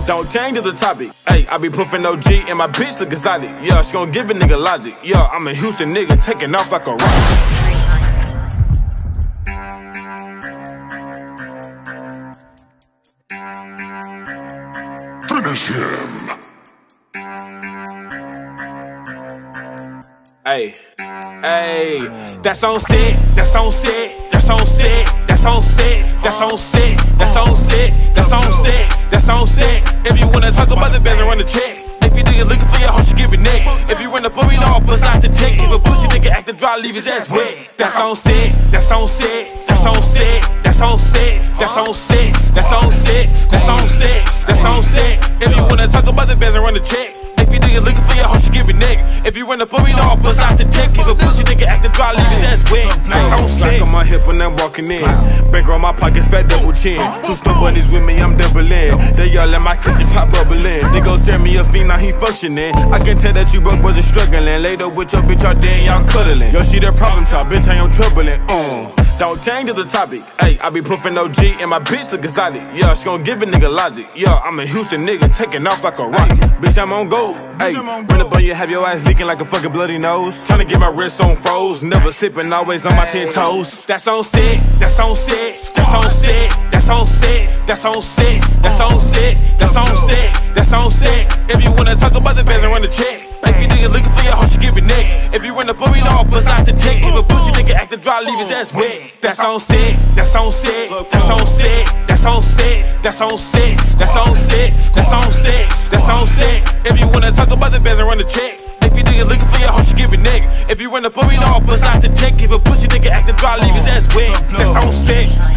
Don't change to the topic. Hey, I be puffin' OG and my bitch look exotic. Yeah, she gon' give a nigga logic. Yeah, I'm a Houston nigga taking off like a rocket. Finish him. Hey, hey, that's on set, that's on set, that's on set, that's on set, that's on set, that's on set, that's on set, that's on set. If you wanna talk about the bands and run the check, if you nigga looking for your hoe, she give it neck. If you run up on me, I'll bust out the tech. If a pussy nigga act the dry, leave his ass wet. That's on set, that's on set, that's on set, that's on set, that's on set, that's on set, that's on set, that's on set. If you wanna talk about the bands and run the check, if you nigga looking for your hoe, she give it neck. If you run up on me, I'll bust out the tech. If a pussy nigga act the dry, leave his ass wet. That's on set. Like on my hip when I'm walking in. Bank on my pockets, fat double chin. Two split bunnies with me, I'm doubling. They yell in my kitchen, pop bubbling. They gon' send me a fiend, now he functioning. I can tell that you broke boys are struggling. Later with your bitch all day and y'all cuddling. Yoshi the problem child, bitch I am turbulent. Don't change to the topic. Hey, I be puffin' OG and my bitch look exotic. Yeah, she gon' give a nigga logic. Yeah, I'm a Houston nigga taking off like a rocket. Bitch, I'm on gold. Hey, run up on you, have your ass leaking like a fucking bloody nose. Tryna get my wrist on froze, never slipping, always on my 10 toes. That's on set, that's on set, that's on set, that's on set, that's on set, that's on set, that's on set, that's on set. If you wanna talk about the bands and run the check, if you nigga looking for your hoe, she give it neck. If you run up on me, I'll bust out the tech. If a pussy nigga act the dry, leave his ass wet. That's on set, that's on set, that's on set, that's on set, that's on set, that's on set, that's on set, that's on set. If you wanna talk about the bands and run the check, if you nigga looking for your hoe, she give it neck. If you run up on me, I'll bust out the tech. If a pussy nigga act the dry, leave his ass wet. That's on set.